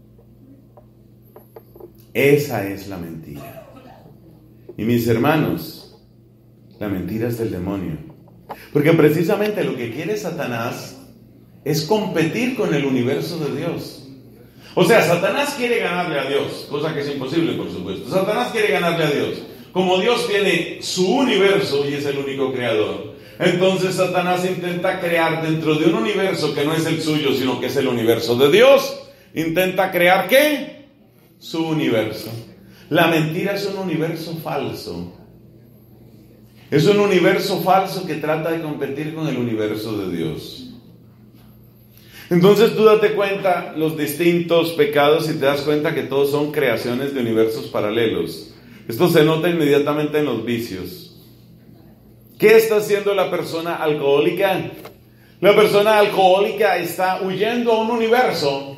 Esa es la mentira. Y mis hermanos, la mentira es del demonio. Porque precisamente lo que quiere Satanás es competir con el universo de Dios. O sea, Satanás quiere ganarle a Dios, cosa que es imposible, por supuesto. Satanás quiere ganarle a Dios. Como Dios tiene su universo y es el único creador, entonces Satanás intenta crear dentro de un universo que no es el suyo, sino que es el universo de Dios. ¿Intenta crear qué? Su universo. La mentira es un universo falso. Es un universo falso que trata de competir con el universo de Dios. Entonces tú date cuenta los distintos pecados y te das cuenta que todos son creaciones de universos paralelos. Esto se nota inmediatamente en los vicios. ¿Qué está haciendo la persona alcohólica? La persona alcohólica está huyendo a un universo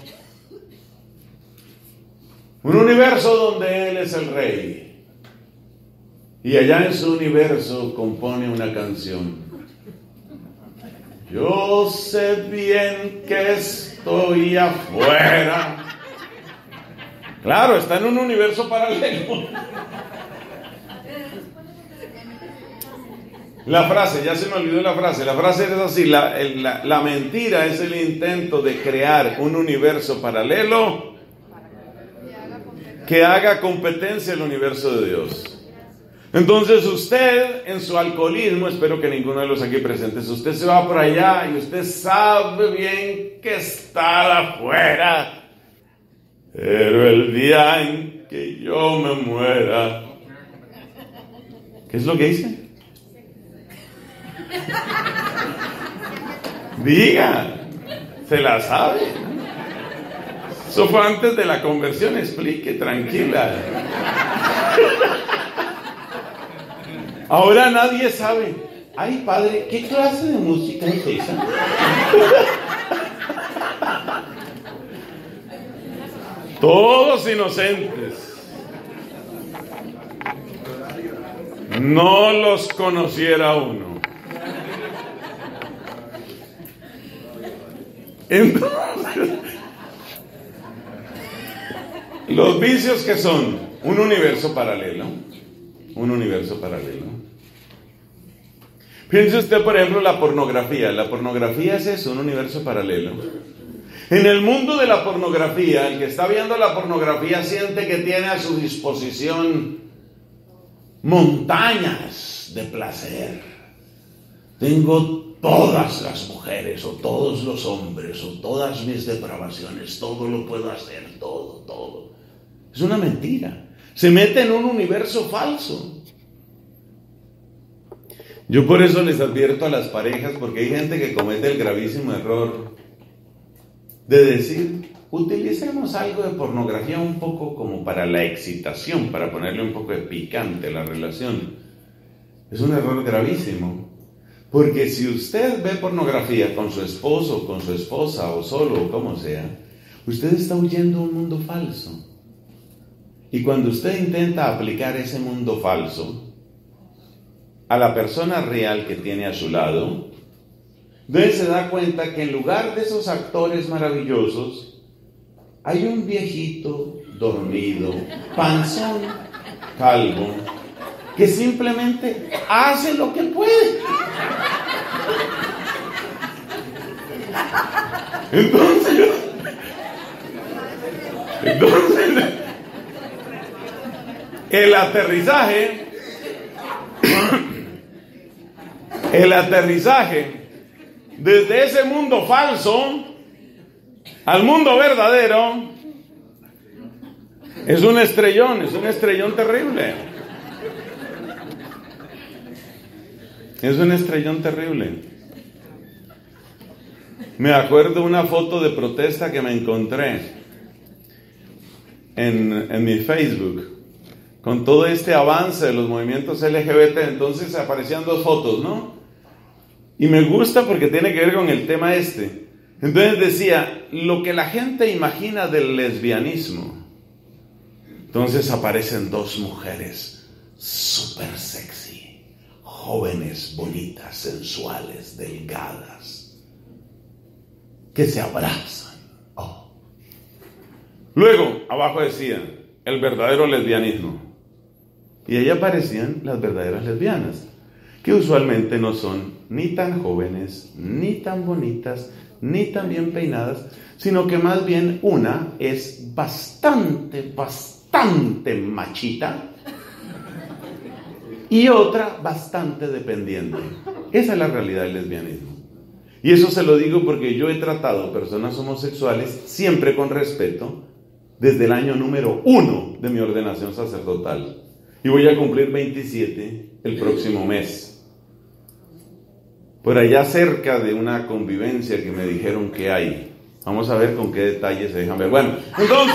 donde él es el rey. Y allá en su universo compone una canción. Yo sé bien que estoy afuera. Claro, está en un universo paralelo. La frase, ya se me olvidó la frase. La frase es así: la mentira es el intento de crear un universo paralelo que haga competencia al universo de Dios. Entonces usted, en su alcoholismo, espero que ninguno de los aquí presentes, usted se va por allá y usted sabe bien que está afuera, pero el día en que yo me muera, ¿qué es lo que dice? Diga, se la sabe. Eso fue antes de la conversión, explique, tranquila. Ahora nadie sabe. Ay, padre, ¿qué clase de música es esa? Todos inocentes. No los conociera uno. Entonces, los vicios que son un universo paralelo. Un universo paralelo. Piense usted, por ejemplo, la pornografía. La pornografía es eso, un universo paralelo. En el mundo de la pornografía, el que está viendo la pornografía siente que tiene a su disposición montañas de placer. Tengo todas las mujeres, o todos los hombres, o todas mis depravaciones, todo lo puedo hacer, todo. Es una mentira. Se mete en un universo falso. Yo por eso les advierto a las parejas, porque hay gente que comete el gravísimo error de decir, utilicemos algo de pornografía un poco como para la excitación, para ponerle un poco de picante a la relación. Es un error gravísimo, porque si usted ve pornografía con su esposo, con su esposa, o solo, o como sea, usted está huyendo a un mundo falso. Y cuando usted intenta aplicar ese mundo falso a la persona real que tiene a su lado, entonces se da cuenta que en lugar de esos actores maravillosos, hay un viejito dormido, panzón, calvo, que simplemente hace lo que puede. Entonces el aterrizaje desde ese mundo falso al mundo verdadero es un estrellón terrible. Es un estrellón terrible. Me acuerdo una foto de protesta que me encontré en mi Facebook, con todo este avance de los movimientos LGBT. Entonces aparecían dos fotos, ¿no? Y me gusta porque tiene que ver con el tema este. Entonces decía, lo que la gente imagina del lesbianismo. Entonces aparecen dos mujeres súper sexy, jóvenes, bonitas, sensuales, delgadas, que se abrazan. Oh. Luego, abajo decía, el verdadero lesbianismo. Y ahí aparecían las verdaderas lesbianas, que usualmente no son ni tan jóvenes, ni tan bonitas, ni tan bien peinadas, sino que más bien una es bastante machita y otra bastante dependiente. Esa es la realidad del lesbianismo. Y eso se lo digo porque yo he tratado personas homosexuales siempre con respeto desde el año número 1 de mi ordenación sacerdotal. Y voy a cumplir 27 el próximo mes. Por allá cerca de una convivencia que me dijeron que hay. Vamos a ver con qué detalles se dejan ver. Bueno, entonces,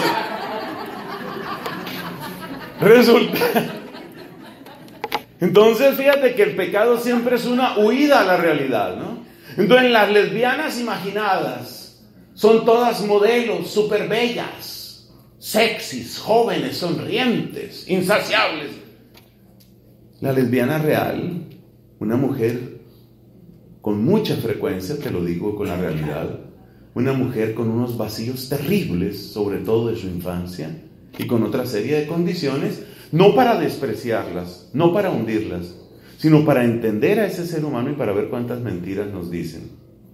Entonces fíjate que el pecado siempre es una huida a la realidad, ¿no? Entonces las lesbianas imaginadas son todas modelos súper bellas, sexys, jóvenes, sonrientes, insaciables. La lesbiana real, una mujer con mucha frecuencia, te lo digo con la realidad, una mujer con unos vacíos terribles, sobre todo de su infancia, y con otra serie de condiciones, no para despreciarlas, no para hundirlas, sino para entender a ese ser humano y para ver cuántas mentiras nos dicen.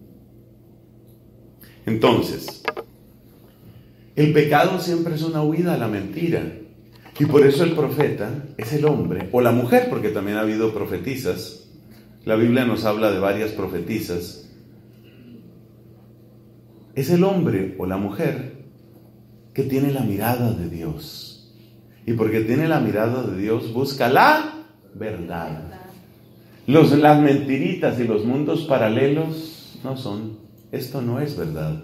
Entonces, el pecado siempre es una huida a la mentira, y por eso el profeta es el hombre, o la mujer, porque también ha habido profetisas. La Biblia nos habla de varias profetisas. Es el hombre o la mujer que tiene la mirada de Dios. Y porque tiene la mirada de Dios, busca la verdad. Las mentiritas y los mundos paralelos no son. Esto no es verdad.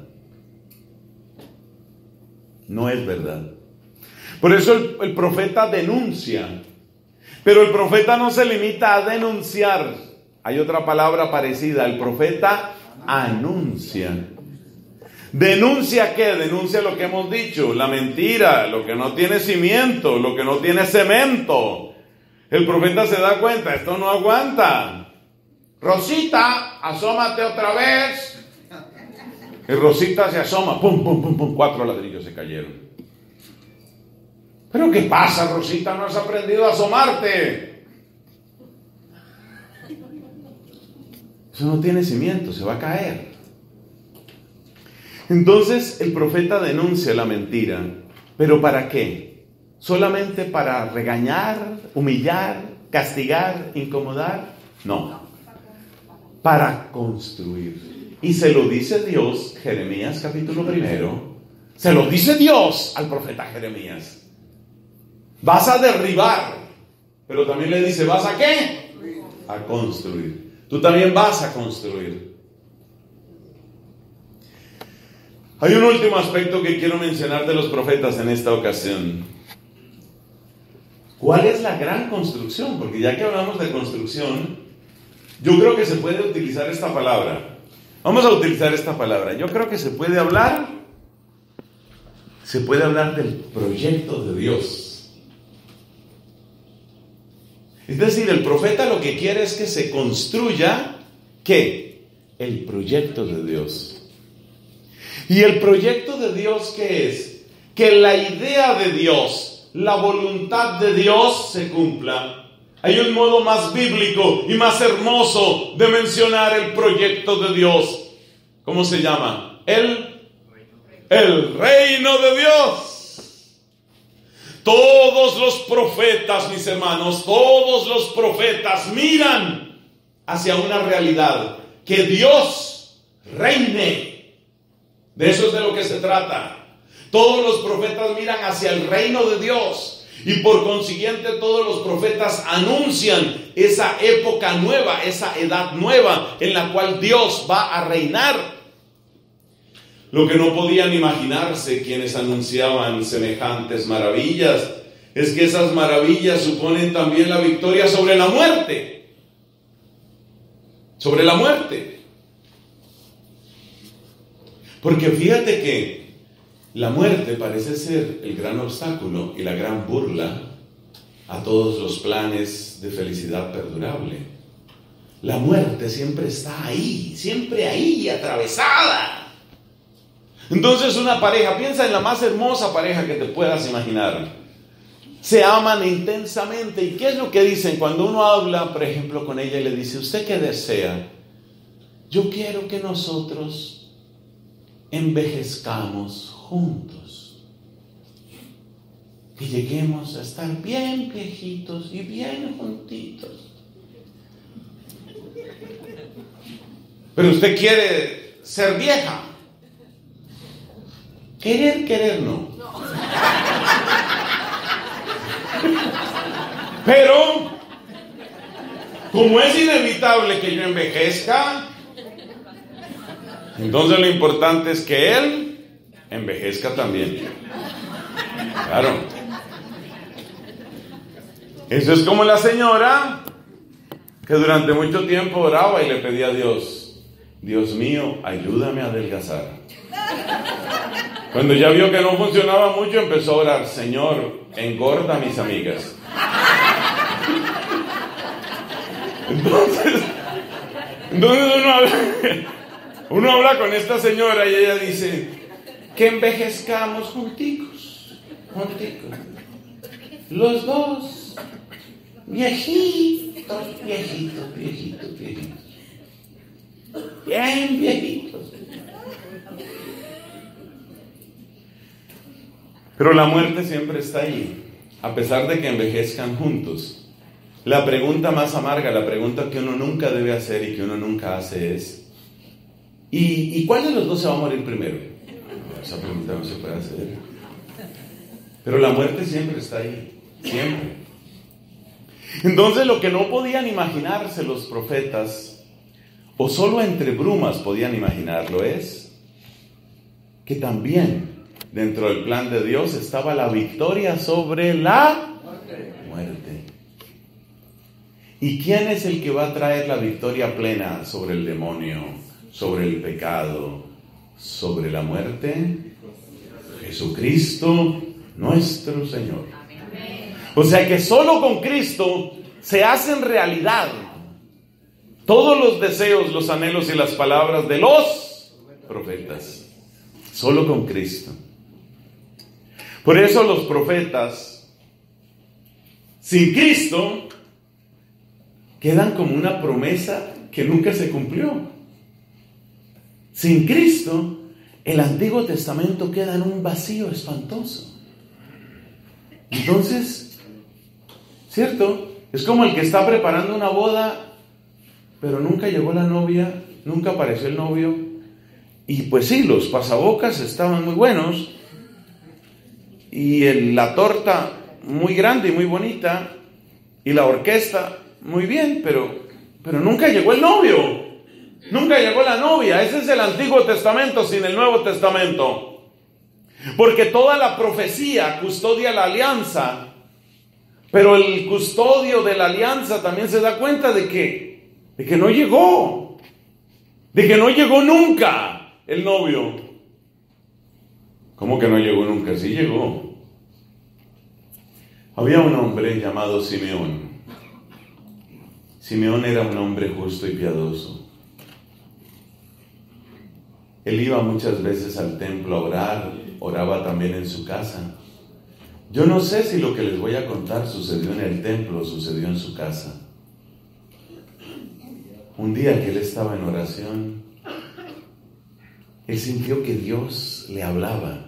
No es verdad. Por eso el profeta denuncia. Pero el profeta no se limita a denunciar. Hay otra palabra parecida. El profeta anuncia. ¿Denuncia qué? Denuncia lo que hemos dicho, la mentira, lo que no tiene cimiento, lo que no tiene cemento. El profeta se da cuenta, esto no aguanta. Rosita, asómate otra vez. Y Rosita se asoma, pum, pum, pum, pum, 4 ladrillos se cayeron. ¿Pero qué pasa, Rosita? ¿No has aprendido a asomarte? Eso no tiene cimiento, se va a caer. Entonces el profeta denuncia la mentira, ¿pero para qué? ¿Solamente para regañar, humillar, castigar, incomodar? No, para construir. Y se lo dice Dios, Jeremías capítulo 1, se lo dice Dios al profeta Jeremías. Vas a derribar, pero también le dice, ¿vas a qué? A construir. Tú también vas a construir. Hay un último aspecto que quiero mencionar de los profetas en esta ocasión. ¿Cuál es la gran construcción? Porque ya que hablamos de construcción, yo creo que se puede utilizar esta palabra. Vamos a utilizar esta palabra. Yo creo que se puede hablar del proyecto de Dios. Es decir, el profeta lo que quiere es que se construya, ¿qué? El proyecto de Dios. ¿Y el proyecto de Dios qué es? Que la idea de Dios, la voluntad de Dios se cumpla. Hay un modo más bíblico y más hermoso de mencionar el proyecto de Dios. ¿Cómo se llama? El reino de Dios. Todos los profetas, mis hermanos, todos los profetas miran hacia una realidad, que Dios reine. De eso es de lo que se trata. Todos los profetas miran hacia el reino de Dios y por consiguiente todos los profetas anuncian esa época nueva, esa edad nueva en la cual Dios va a reinar. Lo que no podían imaginarse quienes anunciaban semejantes maravillas es que esas maravillas suponen también la victoria sobre la muerte. Sobre la muerte. Porque fíjate que la muerte parece ser el gran obstáculo y la gran burla a todos los planes de felicidad perdurable. La muerte siempre está ahí, atravesada. Entonces una pareja, piensa en la más hermosa pareja que te puedas imaginar. Se aman intensamente. ¿Y qué es lo que dicen? Cuando uno habla, por ejemplo, con ella y le dice, ¿usted qué desea? Yo quiero que nosotros envejezcamos juntos, que lleguemos a estar bien viejitos y bien juntitos. Pero usted quiere ser vieja. Querer no. Pero, como es inevitable que yo envejezca, entonces lo importante es que él envejezca también. Claro. Eso es como la señora que durante mucho tiempo oraba y le pedía a Dios: Dios mío, ayúdame a adelgazar. Cuando ya vio que no funcionaba mucho, empezó a orar: Señor, engorda a mis amigas. Entonces uno habla con esta señora y ella dice: que envejezcamos junticos. Los dos, viejitos. Bien viejitos. Pero la muerte siempre está ahí, a pesar de que envejezcan juntos. La pregunta más amarga, la pregunta que uno nunca debe hacer y que uno nunca hace es: ¿y cuál de los dos se va a morir primero? Esa pregunta no se puede hacer. Pero la muerte siempre está ahí, siempre. Entonces, lo que no podían imaginarse los profetas, o solo entre brumas podían imaginarlo, es que también dentro del plan de Dios estaba la victoria sobre la muerte. ¿Y quién es el que va a traer la victoria plena sobre el demonio, sobre el pecado, sobre la muerte? Jesucristo, nuestro Señor. O sea que solo con Cristo se hacen realidad todos los deseos, los anhelos y las palabras de los profetas. Solo con Cristo. Por eso los profetas, sin Cristo, quedan como una promesa que nunca se cumplió. Sin Cristo, el Antiguo Testamento queda en un vacío espantoso. Entonces, ¿cierto? Es como el que está preparando una boda, pero nunca llegó la novia, nunca apareció el novio. Y pues sí, los pasabocas estaban muy buenos, y la torta muy grande y muy bonita, y la orquesta muy bien, pero nunca llegó el novio, nunca llegó la novia. Ese es el Antiguo Testamento sin el Nuevo Testamento, porque toda la profecía custodia la alianza, pero el custodio de la alianza también se da cuenta de que no llegó, de que no llegó nunca el novio. ¿Cómo que no llegó nunca? Sí llegó. Había un hombre llamado Simeón. Simeón era un hombre justo y piadoso. Él iba muchas veces al templo a orar, oraba también en su casa. Yo no sé si lo que les voy a contar sucedió en el templo o sucedió en su casa. Un día que él estaba en oración, él sintió que Dios le hablaba.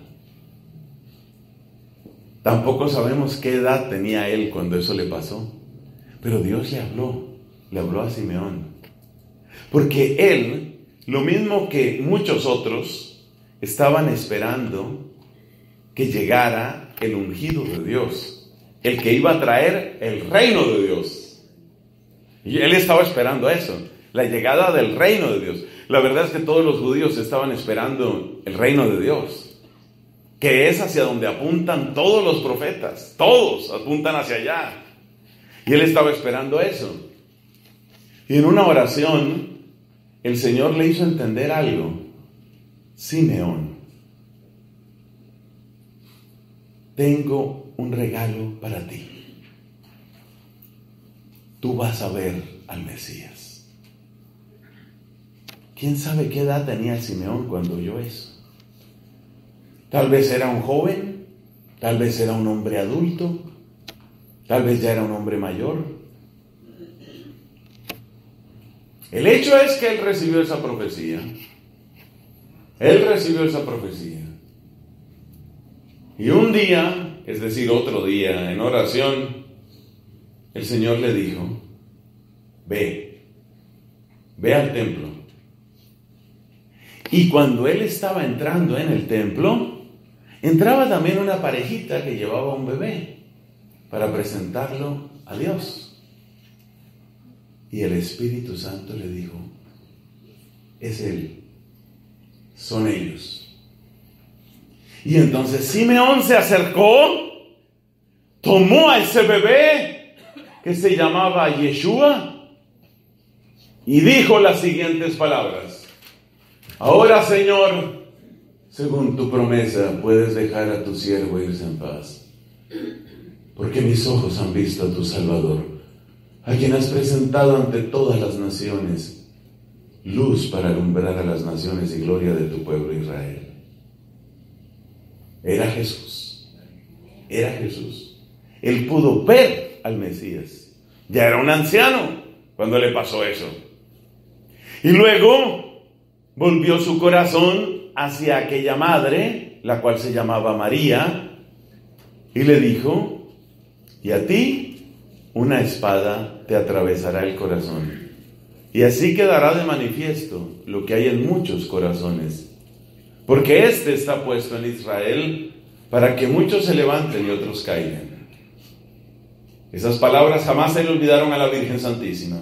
Tampoco sabemos qué edad tenía él cuando eso le pasó, pero Dios le habló a Simeón. Porque él, lo mismo que muchos otros, estaban esperando que llegara el ungido de Dios, el que iba a traer el reino de Dios. Y él estaba esperando eso, la llegada del reino de Dios. La verdad es que todos los judíos estaban esperando el reino de Dios, que es hacia donde apuntan todos los profetas. Todos apuntan hacia allá. Y él estaba esperando eso. Y en una oración, el Señor le hizo entender algo. Simeón, tengo un regalo para ti. Tú vas a ver al Mesías. ¿Quién sabe qué edad tenía Simeón cuando oyó eso? Tal vez era un joven, tal vez era un hombre adulto, tal vez ya era un hombre mayor. El hecho es que él recibió esa profecía. Él recibió esa profecía. Y un día, es decir, otro día, en oración, el Señor le dijo: ve al templo Y cuando él estaba entrando en el templo, entraba también una parejita que llevaba un bebé para presentarlo a Dios. Y el Espíritu Santo le dijo: es él, son ellos. Y entonces Simeón se acercó, tomó a ese bebé que se llamaba Yeshua y dijo las siguientes palabras: ahora, Señor, según tu promesa, puedes dejar a tu siervo irse en paz, porque mis ojos han visto a tu Salvador, a quien has presentado ante todas las naciones, luz para alumbrar a las naciones y gloria de tu pueblo Israel. Era Jesús. Era Jesús. Él pudo ver al Mesías. Ya era un anciano cuando le pasó eso. Y luego volvió su corazón hacia aquella madre, la cual se llamaba María, y le dijo: y a ti una espada te atravesará el corazón. Y así quedará de manifiesto lo que hay en muchos corazones, porque este está puesto en Israel para que muchos se levanten y otros caigan. Esas palabras jamás se le olvidaron a la Virgen Santísima.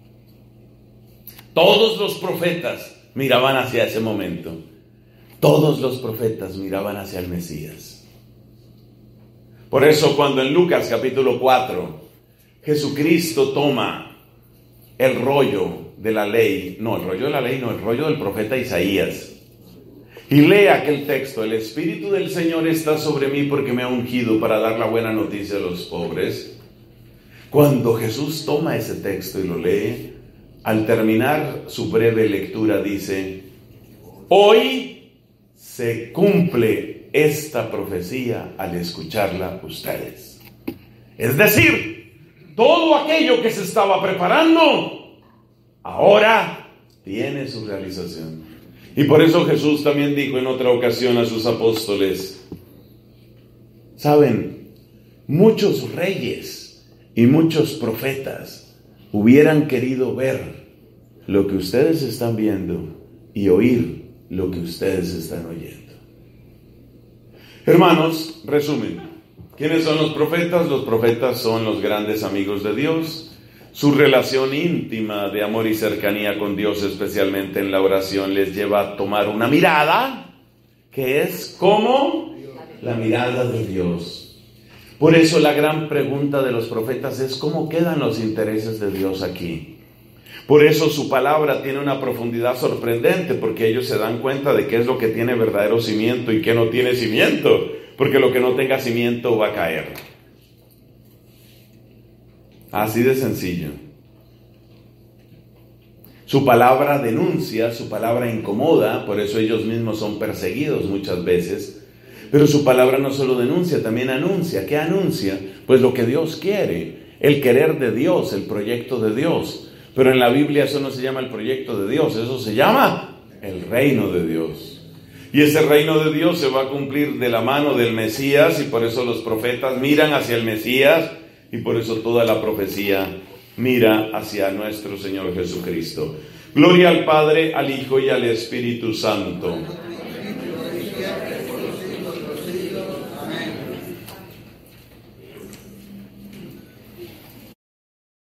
Todos los profetas miraban hacia ese momento. Todos los profetas miraban hacia el Mesías. Por eso cuando en Lucas capítulo 4 Jesucristo toma el rollo de la ley, no, el rollo de la ley, no, el rollo del profeta Isaías, y lee aquel texto: el Espíritu del Señor está sobre mí porque me ha ungido para dar la buena noticia a los pobres. Cuando Jesús toma ese texto y lo lee, al terminar su breve lectura dice: hoy se cumple esta profecía al escucharla ustedes. Es decir, todo aquello que se estaba preparando ahora tiene su realización. Y por eso Jesús también dijo en otra ocasión a sus apóstoles: saben, muchos reyes y muchos profetas hubieran querido ver lo que ustedes están viendo y oír lo que ustedes están oyendo. Hermanos, resumen, ¿quiénes son los profetas? Los profetas son los grandes amigos de Dios. Su relación íntima de amor y cercanía con Dios, especialmente en la oración, les lleva a tomar una mirada que es como la mirada de Dios. Por eso la gran pregunta de los profetas es: ¿cómo quedan los intereses de Dios aquí? Por eso su palabra tiene una profundidad sorprendente, porque ellos se dan cuenta de qué es lo que tiene verdadero cimiento y qué no tiene cimiento, porque lo que no tenga cimiento va a caer. Así de sencillo. Su palabra denuncia, su palabra incomoda, por eso ellos mismos son perseguidos muchas veces. Pero su palabra no solo denuncia, también anuncia. ¿Qué anuncia? Pues lo que Dios quiere, el querer de Dios, el proyecto de Dios. Pero en la Biblia eso no se llama el proyecto de Dios, eso se llama el reino de Dios. Y ese reino de Dios se va a cumplir de la mano del Mesías, y por eso los profetas miran hacia el Mesías, y por eso toda la profecía mira hacia nuestro Señor Jesucristo. Gloria al Padre, al Hijo y al Espíritu Santo.